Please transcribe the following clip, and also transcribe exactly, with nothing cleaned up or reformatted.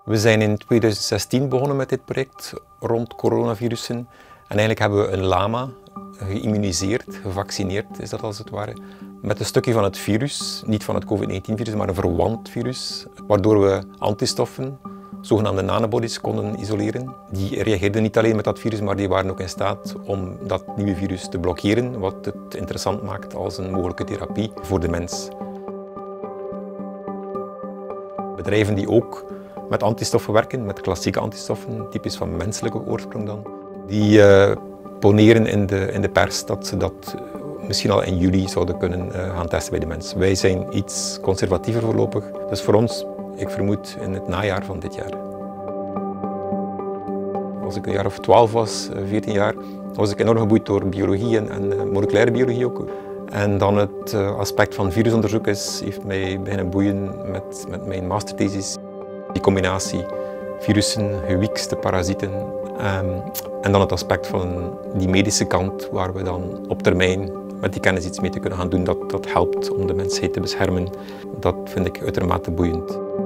We zijn in tweeduizend zestien begonnen met dit project rond coronavirussen. En eigenlijk hebben we een lama geïmmuniseerd, gevaccineerd is dat als het ware, met een stukje van het virus, niet van het COVID negentien virus, maar een verwant virus, waardoor we antistoffen, zogenaamde nanobodies, konden isoleren. Die reageerden niet alleen met dat virus, maar die waren ook in staat om dat nieuwe virus te blokkeren, wat het interessant maakt als een mogelijke therapie voor de mens. Bedrijven die ook met antistoffen werken, met klassieke antistoffen, typisch van menselijke oorsprong dan, die uh, poneren in de, in de pers dat ze dat misschien al in juli zouden kunnen uh, gaan testen bij de mens. Wij zijn iets conservatiever voorlopig, dus voor ons, ik vermoed in het najaar van dit jaar. Als ik een jaar of twaalf was, veertien jaar, was ik enorm geboeid door biologie en, en uh, moleculaire biologie ook. En dan het uh, aspect van virusonderzoek is, heeft mij beginnen boeien met, met mijn masterthesis. Die combinatie virussen, gewiekste parasieten um, en dan het aspect van die medische kant waar we dan op termijn met die kennis iets mee te kunnen gaan doen dat, dat helpt om de mensheid te beschermen. Dat vind ik uitermate boeiend.